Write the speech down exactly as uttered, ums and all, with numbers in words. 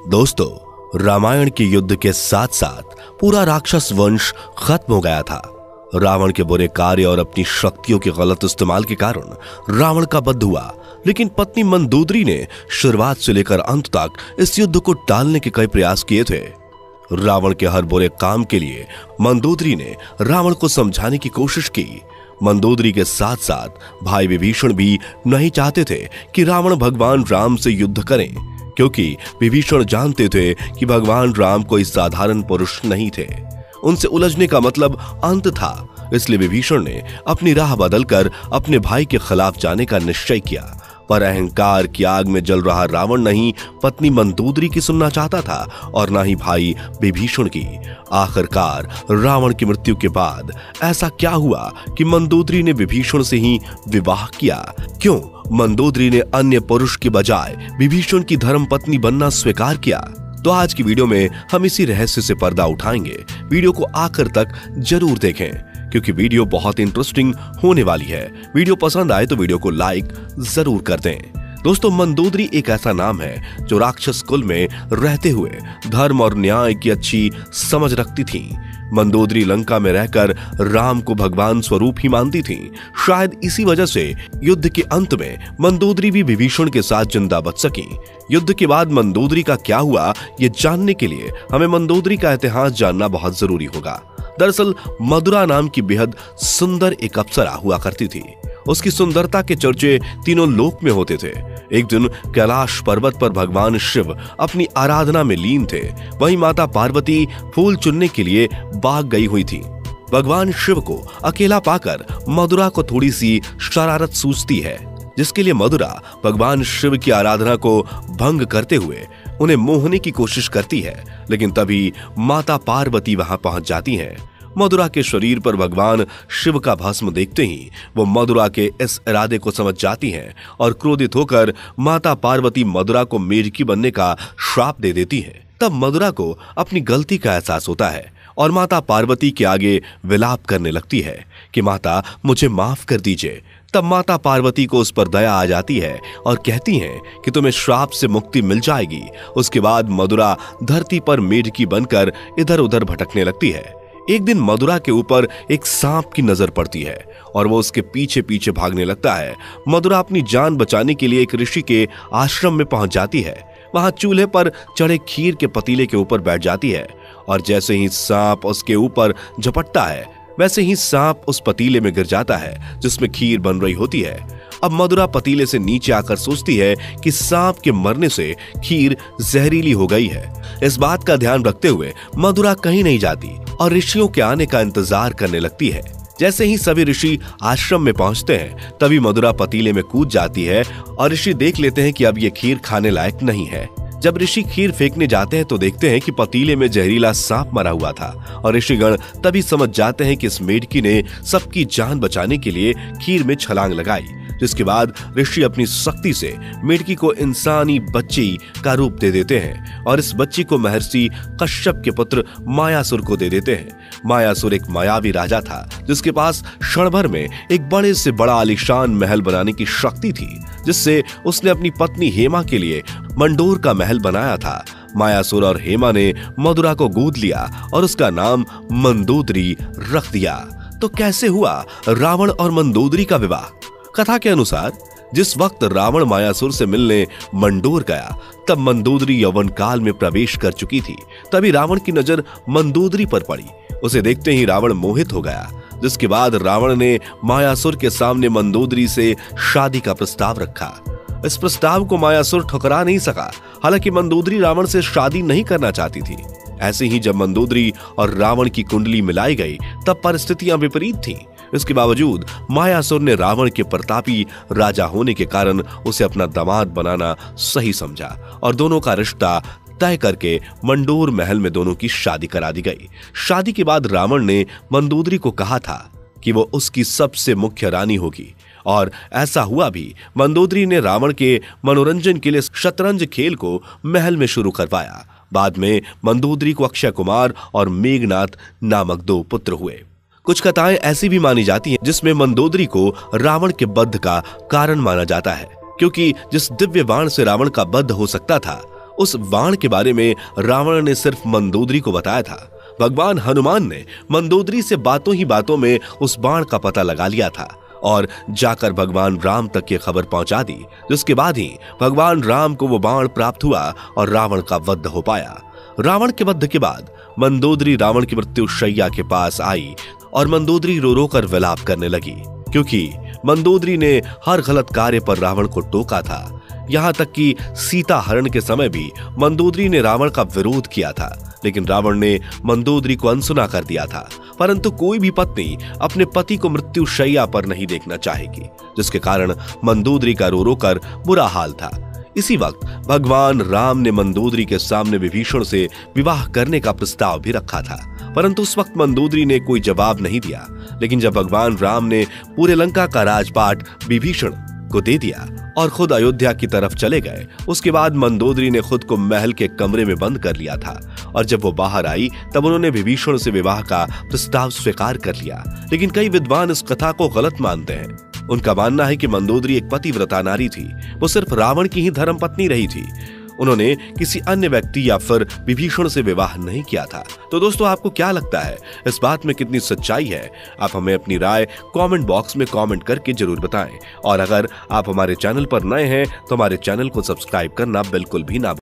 दोस्तों, रामायण के युद्ध के साथ साथ पूरा राक्षस वंश खत्म हो गया था। रावण के बुरे कार्य और अपनी शक्तियों के गलत इस्तेमाल के कारण रावण का वध हुआ, लेकिन पत्नी मंदोदरी ने शुरुआत से लेकर अंत तक इस युद्ध को टालने के कई प्रयास किए थे। रावण के हर बुरे काम के लिए मंदोदरी ने रावण को समझाने की कोशिश की। मंदोदरी के साथ साथ भाई विभीषण भी नहीं चाहते थे कि रावण भगवान राम से युद्ध करें, क्योंकि विभीषण जानते थे कि भगवान राम कोई साधारण पुरुष नहीं थे। उनसे उलझने का मतलब अंत था। इसलिए विभीषण ने अपनी राह बदलकर अपने भाई के खिलाफ जाने का निश्चय किया। पर अहंकार की आग में जल रहा रावण नहीं पत्नी मंदोदरी की सुनना चाहता था और ना ही भाई विभीषण की। आखिरकार रावण की मृत्यु के बाद ऐसा क्या हुआ कि मंदोदरी ने विभीषण से ही विवाह किया? क्यों मंदोदरी ने अन्य पुरुष के बजाय विभीषण की धर्म पत्नी बनना स्वीकार किया? तो आज की वीडियो में हम इसी रहस्य से पर्दा उठाएंगे। वीडियो को आखिर तक जरूर देखें, क्योंकि वीडियो बहुत इंटरेस्टिंग होने वाली है। वीडियो पसंद आए तो वीडियो को लाइक जरूर कर दें। दोस्तों, मंदोदरी एक ऐसा नाम है जो राक्षस कुल में रहते हुए धर्म और न्याय की अच्छी समझ रखती थी। मंदोदरी लंका में रहकर राम को भगवान स्वरूप ही मानती थी। शायद इसी वजह से युद्ध के अंत में मंदोदरी भी विभीषण के साथ जिंदा बच सकी। युद्ध के बाद मंदोदरी का क्या हुआ, ये जानने के लिए हमें मंदोदरी का इतिहास जानना बहुत जरूरी होगा। दरअसल मधुरा नाम की बेहद सुंदर एक अप्सरा हुआ करती थी। उसकी सुंदरता के चर्चे तीनों लोक में होते थे। एक दिन कैलाश पर्वत पर भगवान शिव अपनी आराधना में लीन थे। वहीं माता पार्वती फूल चुनने के लिए बाग गई हुई थी। भगवान शिव को अकेला पाकर मधुरा को थोड़ी सी शरारत सूझती है, जिसके लिए मधुरा भगवान शिव की आराधना को भंग करते हुए उन्हें मोहने की कोशिश करती है। लेकिन तभी माता पार्वती वहां पहुंच जाती हैं। मधुरा के शरीर पर भगवान शिव का भस्म देखते ही वो मधुरा के इस इरादे को समझ जाती हैं और क्रोधित होकर माता पार्वती मधुरा को मेढकी बनने का श्राप दे देती है। तब मधुरा को अपनी गलती का एहसास होता है और माता पार्वती के आगे विलाप करने लगती है कि माता, मुझे माफ कर दीजिए। तब माता पार्वती को उस पर दया आ जाती है और कहती हैं कि तुम्हें श्राप से मुक्ति मिल जाएगी। उसके बाद मधुरा धरती पर मेढकी बनकर इधर उधर भटकने लगती है। एक दिन मधुरा के ऊपर एक सांप की नजर पड़ती है और वो उसके पीछे पीछे भागने लगता है। मधुरा अपनी जान बचाने के लिए एक ऋषि के आश्रम में पहुंच जाती है। वहां चूल्हे पर चढ़े खीर के पतीले के ऊपर बैठ जाती है और जैसे ही सांप उसके ऊपर झपटता है, वैसे ही सांप उस पतीले में गिर जाता है जिसमें खीर बन रही होती है। अब मधुरा पतीले से नीचे आकर सोचती है कि सांप के मरने से खीर जहरीली हो गई है। इस बात का ध्यान रखते हुए मधुरा कहीं नहीं जाती और ऋषियों के आने का इंतजार करने लगती है। जैसे ही सभी ऋषि आश्रम में पहुंचते हैं, तभी मधुरा पतीले में कूद जाती है और ऋषि देख लेते हैं कि अब ये खीर खाने लायक नहीं है। जब ऋषि खीर फेंकने जाते हैं तो देखते हैं कि पतीले में जहरीला सांप मरा हुआ था और ऋषिगण तभी समझ जाते हैं कि इस मेढकी ने सबकी जान बचाने के लिए खीर में छलांग लगाई। जिसके बाद ऋषि अपनी शक्ति से मेढकी को इंसानी बच्ची का रूप दे देते हैं और इस बच्ची को महर्षि कश्यप के पुत्र मायासुर को दे देते हैं। मायासुर एक मायावी राजा था जिसके पास क्षण भर में एक बड़े से बड़ा आलीशान महल बनाने की शक्ति थी, जिससे उसने अपनी पत्नी हेमा के लिए मंडोर का महल बनाया था। मायासुर और हेमा ने मधुरा को गोद लिया और उसका नाम मंदोदरी रख दिया। तो कैसे हुआ रावण और मंदोदरी का विवाह? कथा के अनुसार जिस वक्त रावण मायासुर से मिलने मंडोर गया, तब मंदोदरी यौवन काल में प्रवेश कर चुकी थी। तभी रावण की नजर मंदोदरी पर पड़ी। उसे देखते ही रावण मोहित हो गया, जिसके बाद रावण ने मायासुर के सामने मंदोदरी से शादी का प्रस्ताव रखा। इस प्रस्ताव को मायासुर ठुकरा नहीं सका। हालांकि मंदोदरी रावण से शादी नहीं करना चाहती थी। ऐसे ही जब मंदोदरी और रावण की कुंडली मिलाई गई, तब परिस्थितियां विपरीत थीं। इसके बावजूद मायासुर ने रावण के प्रतापी राजा होने के कारण उसे अपना दामाद बनाना सही समझा और दोनों का रिश्ता तय करके मंडोर महल में दोनों की शादी करा दी गई। शादी के बाद रावण ने मंदोदरी को कहा था कि वो उसकी सबसे मुख्य रानी होगी और ऐसा हुआ भी। मंदोदरी ने रावण के मनोरंजन के लिए शतरंज खेल को महल में शुरू करवाया। बाद में मंदोदरी को अक्षय कुमार और मेघनाथ नामक दो पुत्र हुए। कुछ कथाएं ऐसी भी मानी जाती हैं जिसमें मंदोदरी को रावण के वध का कारण माना जाता है, क्योंकि जिस दिव्य बाण से रावण का वध हो सकता था उस बाण के बारे में रावण ने सिर्फ मंदोदरी को बताया था। भगवान हनुमान ने मंदोदरी से बातों ही बातों में उस बाण का पता लगा लिया था और जाकर भगवान राम तक ये खबर पहुंचा दी, जिसके बाद ही भगवान राम को वो बाण प्राप्त हुआ और रावण का वध हो पाया। रावण के वध के बाद मंदोदरी रावण की मृत्यु शैया के पास आई और मंदोदरी रो रो कर विलाप करने लगी, क्योंकि मंदोदरी ने हर गलत कार्य पर रावण को टोका था। यहाँ तक कि सीता हरण के समय भी मंदोदरी ने रावण का विरोध किया था, लेकिन रावण ने मंदोदरी को अनसुना कर दिया था। परंतु कोई भी पत्नी अपने पति को मृत्यु शैया पर नहीं देखना चाहेगी, जिसके कारण मंदोदरी का रो रो कर बुरा हाल था। इसी वक्त भगवान राम ने मंदोदरी के सामने विभीषण से विवाह करने का प्रस्ताव भी रखा था, परंतु उस वक्त मंदोदरी ने कोई जवाब नहीं दिया। लेकिन जब भगवान राम ने पूरे लंका का राजपाट विभीषण को दे दिया और खुद अयोध्या की तरफ चले गए, उसके बाद मंदोदरी ने खुद को महल के कमरे में बंद कर लिया था और जब वो बाहर आई तब उन्होंने विभीषण से विवाह का प्रस्ताव स्वीकार कर लिया। लेकिन कई विद्वान इस कथा को गलत मानते हैं। उनका मानना है कि मंदोदरी एक पतिव्रता नारी थी, वो सिर्फ रावण की ही धर्मपत्नी रही थी, उन्होंने किसी अन्य व्यक्ति या फिर विभीषण से विवाह नहीं किया था। तो दोस्तों, आपको क्या लगता है, इस बात में कितनी सच्चाई है? आप हमें अपनी राय कमेंट बॉक्स में कमेंट करके जरूर बताएं और अगर आप हमारे चैनल पर नए हैं तो हमारे चैनल को सब्सक्राइब करना बिल्कुल भी ना